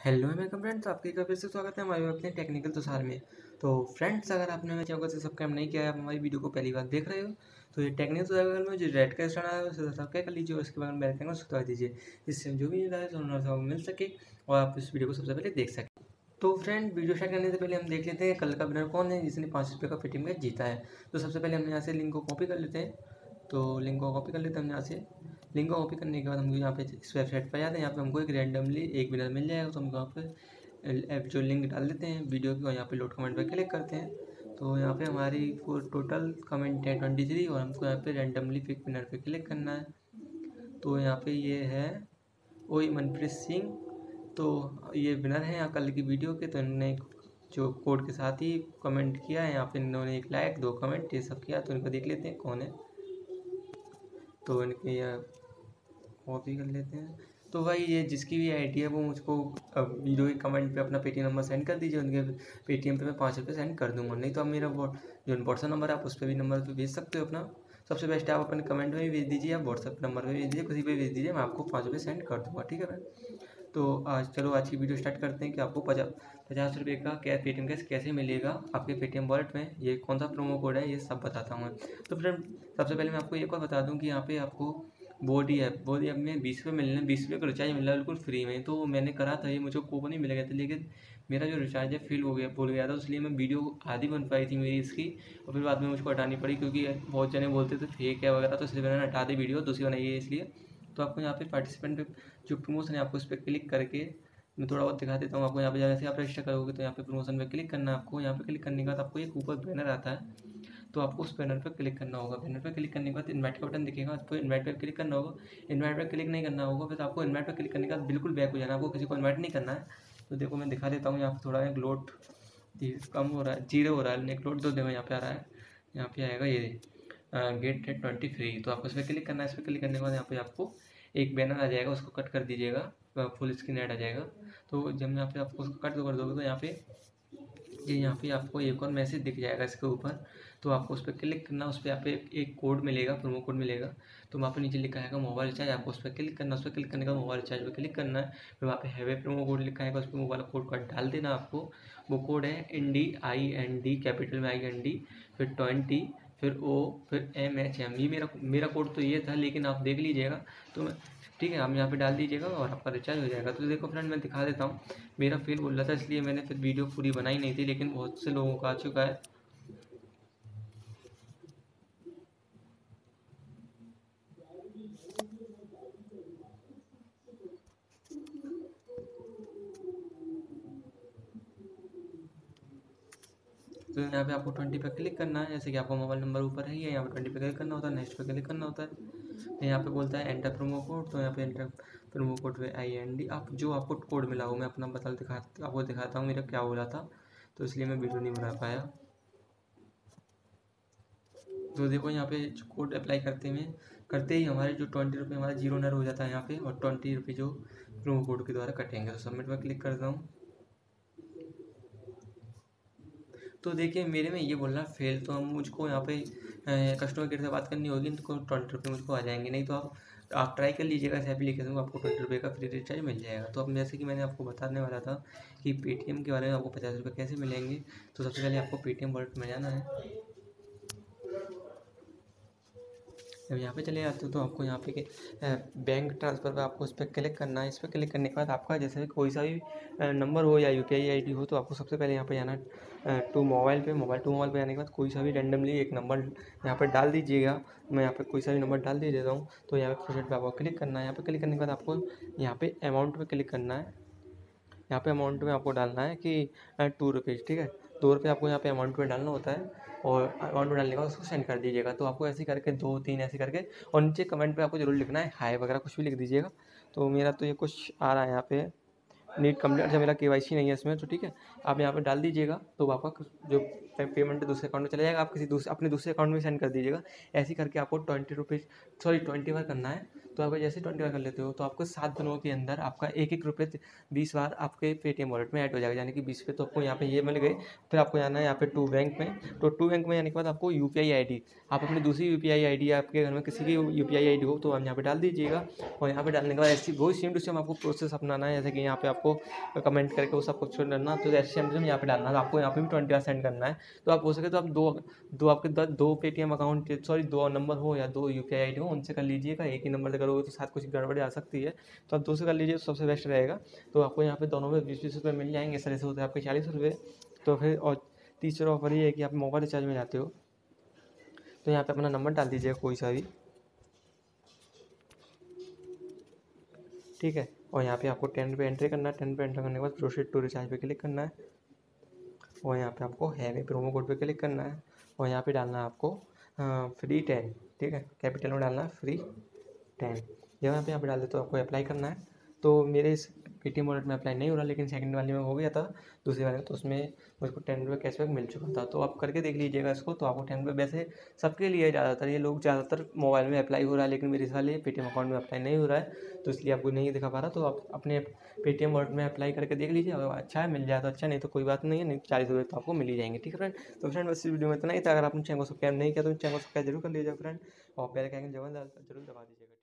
Hello welcome friends, आपके एक बार फिर से स्वागत है हमारे अपने टेक्निकल तुषार में। तो फ्रेंड्स, अगर आपने हमारे चैनल को सब्सक्राइब नहीं किया है, आप हमारी वीडियो को पहली बार देख रहे हो तो ये टेक्निकल तुषार में जो रेड का स्टार है उसे सब्सक्राइब कर लीजिए और इसके बाद बेल आइकन को दबा दीजिए, जिससे हम जो भी मिल सके और आप इस वीडियो को सबसे पहले देख सकें। तो फ्रेंड, वीडियो स्टार्ट करने से पहले हम देख लेते हैं कल का विनर कौन है जिसने 5 रुपये का पेटीएम का जीता है। तो सबसे पहले हम यहाँ से लिंक को कॉपी कर लेते हैं। तो लिंक को कॉपी कर लेते हैं हम यहाँ से। लिंक को कॉपी करने के बाद हम यहाँ पे इस वेबसाइट पर जाते हैं। यहाँ पे हमको एक रैंडमली एक विनर मिल जाएगा, तो हम यहाँ पे ऐप जो लिंक डाल देते हैं वीडियो की और यहाँ पे लोड कमेंट पर क्लिक करते हैं। तो यहाँ पे हमारी को टोटल कमेंट है 23 और हमको यहाँ पे रैंडमली पिक विनर पे क्लिक करना है। तो यहाँ पे ये है ओई मनप्रीत सिंह। तो ये विनर है यहाँ कल की वीडियो के। तो इन्होंने जो कोड के साथ ही कमेंट किया है, यहाँ पे इन्होंने 1 लाइक 2 कमेंट ये सब किया। तो इनको देख लेते हैं कौन है। तो इनके यहाँ कॉपी कर लेते हैं। तो भाई, ये जिसकी भी आईडी है वो मुझको वीडियो के कमेंट पे अपना पेटीएम नंबर सेंड कर दीजिए। उनके पेटीएम पे मैं 5 रुपये सेंड कर दूंगा। नहीं तो आप मेरा जो व्हाट्सअप नंबर है आप उस पर भी नंबर पे भेज सकते हो अपना। सबसे बेस्ट है आप अपने कमेंट में भी भेज दीजिए, आप व्हाट्सअप नंबर पर भेज दीजिए, किसी पे भेज दीजिए, मैं आपको 5 रुपये सेंड कर दूँगा। ठीक है भाई। तो आज की वीडियो स्टार्ट करते हैं कि आपको 50 रुपये का पेटीएम कैश कैसे मिलेगा आपके पेटीएम वॉलेट में, ये कौन सा प्रोमो कोड है, ये सब बताता हूँ मैं। तो फ्रेंड, सबसे पहले मैं आपको एक और बता दूँ कि यहाँ पे आपको बोडी ऐप में 20 रुपये मिलने 20 रुपये का रिचार्ज मिल रहा है बिल्कुल फ्री में। तो मैंने करा था, ये मुझे कूपन ही मिल गया था, लेकिन मेरा जो रिचार्ज है फिल हो गया भूल गया था, इसलिए मैं वीडियो आधी बन पाई थी मेरी इसकी, और फिर बाद में मुझको हटानी पड़ी क्योंकि बहुत जने बोलते थे फेक है वगैरह, तो इसलिए मैंने हटा दी वीडियो, दूसरी बनाई है इसलिए। तो आपको यहाँ पे पार्टिसिपेंट पे जो प्रमोशन है आपको उस पर क्लिक करके मैं थोड़ा बहुत दिखा देता हूँ आपको। यहाँ पे जैसे आप रजिस्टर करोगे तो यहाँ पे प्रमोशन पे क्लिक करना है आपको। यहाँ पे क्लिक करने के बाद आपको एक ऊपर बैनर आता है, तो आपको उस बैनर पर क्लिक करना होगा। बैनर पर क्लिक करने के बाद इन्वाइट का बटन दिखेगा, आपको इन्वाइट पर क्लिक करना होगा। इन्वाइट पर क्लिक नहीं करना होगा, फिर आपको इन्वाइट पर क्लिक करने के बाद बिल्कुल बैक हो जाना, आपको किसी को इन्वाइट नहीं करना है। तो देखो मैं दिखा देता हूँ, यहाँ पर थोड़ा एक लोड कम हो रहा है, 0 हो रहा है, एक लोड तो देखो यहाँ पे आ रहा है, यहाँ पे आएगा ये गेट 23। तो आपको इस पर क्लिक करना है। इस पर क्लिक करने के बाद यहाँ पे आपको एक बैनर आ जाएगा, उसको कट कर दीजिएगा, फुल स्क्रीन ऐड आ जाएगा। तो जब यहाँ पे आपको उसको कट कर दोगे तो यहाँ पे आपको एक और मैसेज दिख जाएगा इसके ऊपर। तो आपको उस पर क्लिक करना, उस पर यहाँ पे एक कोड मिलेगा, प्रोमो कोड मिलेगा। तो वहाँ पे नीचे लिखा है मोबाइल रिचार्ज, आपको उस पर क्लिक करना। उस पर क्लिक करने का मोबाइल रिचार्ज पर क्लिक करना है। फिर वहाँ पे हैवे प्रोमो कोड लिखा है, उस पर मोबाइल कोड का डाल देना आपको। वो कोड है IND कैपिटल में IND, फिर 20, फिर O, फिर MHM। ये मेरा कोड तो ये था, लेकिन आप देख लीजिएगा। तो मैं ठीक है, आप यहाँ पे डाल दीजिएगा और आपका रिचार्ज हो जाएगा। तो देखो फ्रेंड, मैं दिखा देता हूँ। मेरा फेल बोल रहा था इसलिए मैंने फिर वीडियो पूरी बनाई नहीं थी, लेकिन बहुत से लोगों का आ चुका है। तो यहाँ पे आपको 20 पे क्लिक करना है, जैसे कि आपका मोबाइल नंबर ऊपर है, यहाँ पे 20 पे क्लिक करना होता है, नेक्स्ट पे क्लिक करना होता है। तो यहाँ पे बोलता है एंटर प्रोमो कोड, तो यहाँ पे एंटर प्रोमो कोड पे IND आप जो आपको कोड मिला हो, मैं अपना आपको दिखाता हूँ मेरा क्या बोला था, तो इसलिए मैं वीडियो नहीं बना पाया। तो देखो यहाँ पे कोड अप्लाई करते ही हमारे जो 20 रुपये हमारा जीरो नर हो जाता है यहाँ पे, और 20 रुपये जो प्रोमो कोड के द्वारा कटेंगे। तो सबमिट पर क्लिक करता हूँ। तो देखिए मेरे में ये बोल रहा है फेल, तो हम मुझको यहाँ पे कस्टमर केयर से बात करनी होगी, तो 20 रुपये मुझको आ जाएंगे। नहीं तो आप ट्राई कर लीजिएगा इस एप्लीकेशन को, आपको 20 रुपये का फ्री रिचार्ज मिल जाएगा। तो अब जैसे कि मैंने आपको बताने वाला था कि पेटीएम के बारे में आपको 50 रुपये कैसे मिलेंगे। तो सबसे पहले आपको पेटीएम वॉलेट में जाना है। जब यहाँ पे चले जाते हो तो आपको यहाँ पे बैंक ट्रांसफ़र पर आपको इस पर क्लिक करना है। इस पर क्लिक करने के बाद आपका जैसे कोई सा भी नंबर हो या UPI ID हो, तो आपको सबसे पहले यहाँ पे जाना टू मोबाइल पे जाने के बाद कोई सा भी रैंडमली एक नंबर यहाँ पर डाल दीजिएगा। मैं यहाँ पे कोई सा भी नंबर डाल दे देता हूँ। तो यहाँ पे प्रोसेस पे आपको क्लिक करना है। यहाँ पे क्लिक करने के बाद आपको यहाँ पे अमाउंट पे क्लिक करना है। यहाँ पे अमाउंट में आपको डालना है कि 2 रुपीज़, ठीक है। 2 रुपये आपको यहाँ पे अमाउंट में डालना होता है, और अमाउंट में डालने के बाद उसको सेंड कर दीजिएगा। तो आपको ऐसे करके 2 3 ऐसे करके, और नीचे कमेंट पे आपको जरूर लिखना है हाय वगैरह कुछ भी लिख दीजिएगा। तो मेरा तो ये कुछ आ रहा है यहाँ पे नीट कम्प्लीट, अच्छा मेरा KYC नहीं है इसमें, तो ठीक है आप यहाँ पे डाल दीजिएगा। तो आपका जो पेमेंट है दूसरे अकाउंट में चला जाएगा, आप अपने दूसरे अकाउंट में सेंड कर दीजिएगा। ऐसे करके आपको 20 रुपीज़ 21 करना है। तो आपका जैसे 20 बार कर लेते हो तो आपको 7 दिनों के अंदर आपका 1-1 रुपये 20 बार आपके पेटीएम वॉलेट में ऐड हो जाएगा, यानी कि 20 पे तो आपको यहाँ पे ये मिल गए। फिर आपको जाना है यहाँ पे टू बैंक में, तो टू बैंक में जाने के बाद आपको यूपीआई आईडी, आप अपनी दूसरी यूपीआई आईडी, आपके घर में किसी की यूपीआई आईडी हो तो आप यहाँ पे डाल दीजिएगा। और यहाँ पे डालने के बाद ऐसी वही सेम टू सेम आपको प्रोसेस अपनाना है, जैसे कि यहाँ पे आपको कमेंट करके वो सब कुछ करना, तो ऐसे सेम टू सेम यहाँ पे डालना है। आपको यहाँ पे भी 20 बार सेंड करना है। तो आप हो सके तो आप दो आपके दो पेटीएम अकाउंट, सॉरी 2 नंबर हो या 2 यूपीआई आईडी हो, उनसे कर लीजिएगा। एक ही नंबर से करोगे तो साथ कुछ गड़बड़ी आ सकती है, तो आप 2 से कर लीजिए तो सबसे बेस्ट रहेगा। तो आपको यहाँ पे दोनों में 20-20 रुपये मिल जाएंगे। इस तरह से होते हैं आपके 40 रुपये। तो फिर और तीसरा ऑफर ये है कि आप मोबाइल रिचार्ज में जाते हो तो यहाँ पे अपना नंबर डाल दीजिएगा कोई सा भी, ठीक है। और यहाँ पे आपको 10 रुपये एंट्री करना है। 10 रुपये एंटर करने के बाद प्रोसीड टू रिचार्ज पे क्लिक करना है, और यहाँ पे आपको हैवी प्रोमो कोड पे क्लिक करना है, और यहाँ पे डालना है आपको फ्री 10, ठीक है, कैपिटल में डालना है फ्री 10। जब यहाँ पे डाल दे तो आपको अप्लाई करना है। तो मेरे इस पेटीएम वॉलेट में अप्लाई नहीं हो रहा, लेकिन सेकंड वाले में हो गया था, दूसरे वाले में, तो उसमें मुझको 10 रुपये कैशबैक मिल चुका था। तो आप करके देख लीजिएगा इसको, तो आपको 10 रुपये, वैसे सबके लिए ज़्यादातर ये लोग ज़्यादातर मोबाइल में अप्लाई हो रहा है, लेकिन मेरे इस वाले पेटीएम अकाउंट में अप्लाई नहीं हो रहा है, तो इसलिए आपको नहीं दिखा पा रहा। तो आप अपने पेटीएम वॉलेट में अप्लाई करके देख लीजिए, अगर अच्छा है मिल जाए तो अच्छा, नहीं तो कोई बात नहीं है, नहीं तो 40 रुपये तो आपको मिल ही जाएंगे, ठीक है फ्रेंड। तो फ्रेंड बस इस वीडियो में इतना ही था। अगर आपने चैनल को सब्सक्राइब नहीं किया तो चैनल को सब्सक्राइब जरूर कर लीजिएगा फ्रेंड, और बेल के आइकन जरूर दबा दीजिएगा।